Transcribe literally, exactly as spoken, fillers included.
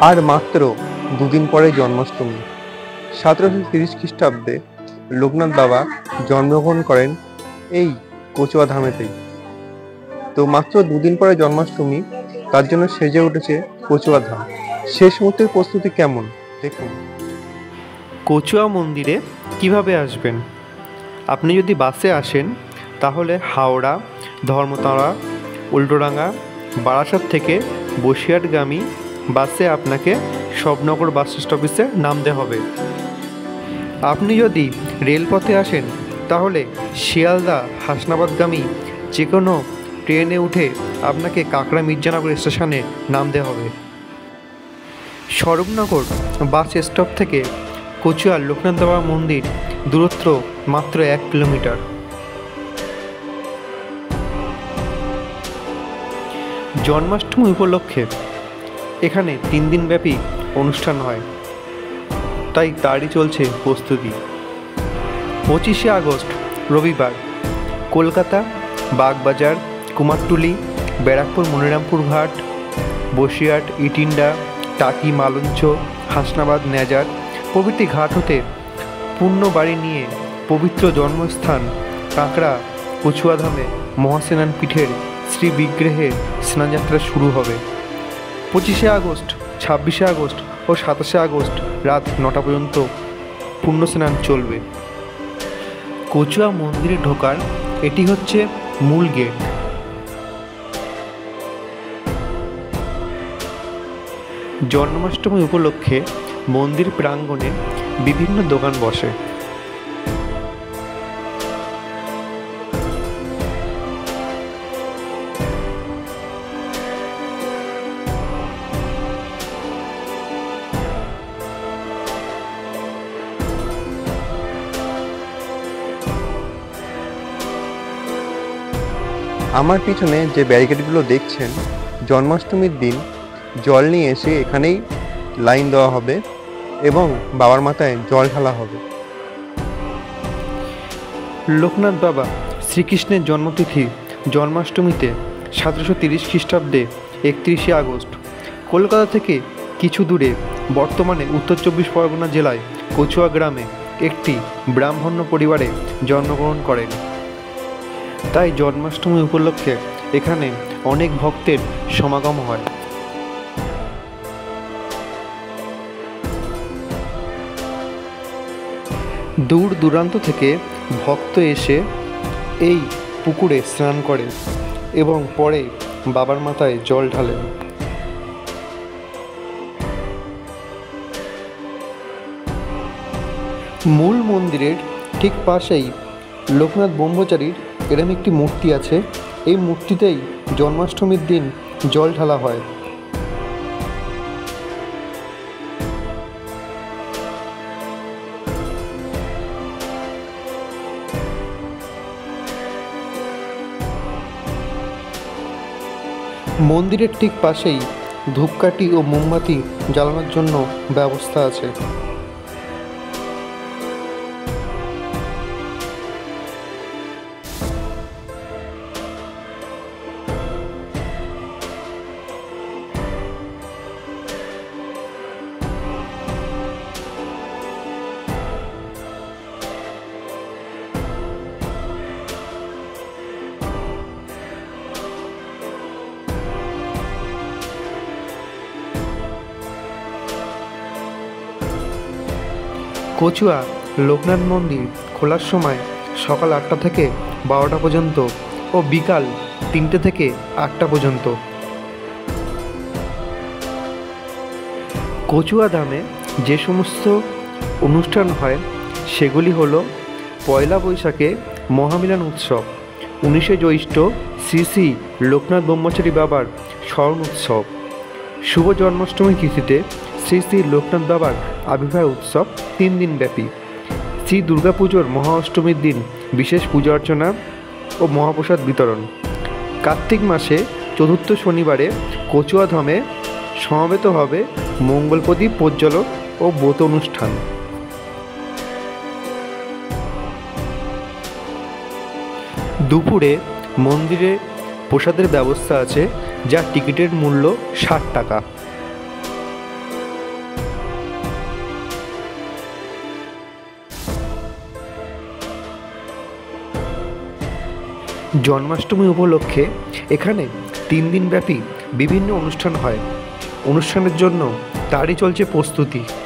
আর মাত্র দুদিন পরে জন্মাষ্টমী। সতেরোশো তিরিশ খ্রিস্টাব্দে লোকনাথ বাবা জন্মগ্রহণ করেন এই কচুয়া ধামেতেই। তো মাত্র দুদিন পরে জন্মাষ্টমী, তার জন্য সেজে উঠেছে কচুয়া ধাম। শেষ মুহূর্তের প্রস্তুতি কেমন দেখুন। কচুয়া মন্দিরে কিভাবে আসবেন? আপনি যদি বাসে আসেন তাহলে হাওড়া, ধর্মতলা, উল্টোডাঙ্গা, বারাসাত থেকে বসিরহাটগামী বাসে আপনাকে শবনগর বাস স্টপেজে নামতে হবে। আপনি যদি রেলপথে আসেন তাহলে শিয়ালদা হাসনাবাদগামী যে কোনো ট্রেনে উঠে আপনাকে কাকড়া মির্জানগর স্টেশনে নামতে হবে। স্বরূপনগর বাস স্টপ থেকে কচুয়ার লোকনাথ বাবা মন্দির দূরত্ব মাত্র এক কিলোমিটার। জন্মাষ্টমী উপলক্ষে এখানে তিন দিনব্যাপী অনুষ্ঠান হয়, তাই তারই চলছে প্রস্তুতি। পঁচিশে আগস্ট রবিবার কলকাতা, বাগবাজার, কুমারটুলি, ব্যারাকপুর, মনিরামপুর ঘাট, বসিরহাট, ইটিন্ডা, টাকি, মালঞ্চ, হাসনাবাদ, নেজার প্রভৃতি ঘাট হতে পূর্ণ বাড়ি নিয়ে পবিত্র জন্মস্থান কাঁকড়া কচুয়া ধামে মহাস্নান পীঠের শ্রী বিগ্রহে স্নানযাত্রা শুরু হবে। পঁচিশে আগস্ট, ছাব্বিশে আগস্ট ও সাতাশে আগস্ট রাত নটা পর্যন্ত পুণ্যস্নান চলবে। কচুয়া মন্দিরে ঢোকার এটি হচ্ছে মূল গেট। জন্মাষ্টমী উপলক্ষে মন্দির প্রাঙ্গণে বিভিন্ন দোকান বসে। আমার পিছনে যে ব্যারিকেডগুলো দেখছেন, জন্মাষ্টমীর দিন জল নিয়ে এসে এখানেই লাইন দেওয়া হবে এবং বাবার মাথায় জল ঢালা হবে। লোকনাথ বাবা শ্রীকৃষ্ণের জন্মতিথি জন্মাষ্টমীতে সতেরোশো তিরিশ খ্রিস্টাব্দে একত্রিশে আগস্ট কলকাতা থেকে কিছু দূরে বর্তমানে উত্তর চব্বিশ পরগনা জেলায় কচুয়া গ্রামে একটি ব্রাহ্মণ্য পরিবারে জন্মগ্রহণ করেন। তাই জন্মাষ্টমী উপলক্ষে এখানে অনেক ভক্তের সমাগম হয়। দূর দূরান্ত থেকে ভক্ত এসে এই পুকুরে স্নান করেন এবং পরে বাবার মাথায় জল ঢালেন। মূল মন্দিরের ঠিক পাশেই লোকনাথ ব্রহ্মচারীর এরম একটি মূর্তি আছে। এই মূর্তিতেই জন্মাষ্টমীর দিন জল ঢালা হয়। মন্দিরের ঠিক পাশেই ধূপকাঠি ও মোমবাতি জ্বালানোর জন্য ব্যবস্থা আছে। কচুয়া লোকনাথ মন্দির খোলার সময় সকাল আটটা থেকে বারোটা পর্যন্ত ও বিকাল তিনটে থেকে আটটা পর্যন্ত। কচুয়া ধামে যে সমস্ত অনুষ্ঠান হয় সেগুলি হলো পয়লা বৈশাখে মহামিলন উৎসব, উনিশে জ্যৈষ্ঠ শ্রী শ্রী লোকনাথ ব্রহ্মচারী বাবার স্মরণ উৎসব, শুভ জন্মাষ্টমী তিথিতে শ্রী শ্রী লোকনাথ বাবার আবির্ভাব উৎসব তিন দিন ব্যাপী, শ্রী দুর্গাপুজোর মহা অষ্টমীর দিন বিশেষ পূজা অর্চনা ও মহাপ্রসাদ বিতরণ। কার্তিক মাসে চতুর্থ শনিবারে কচুয়া ধামে সমাবেত হবে মঙ্গল প্রদীপ প্রজ্বলন ও ব্রত অনুষ্ঠান। দুপুরে মন্দিরে প্রসাদের ব্যবস্থা আছে, যার টিকিটের মূল্য ষাট টাকা। জন্মাষ্টমী উপলক্ষে এখানে তিন দিনব্যাপী বিভিন্ন অনুষ্ঠান হয়। অনুষ্ঠানের জন্য তারই চলছে প্রস্তুতি।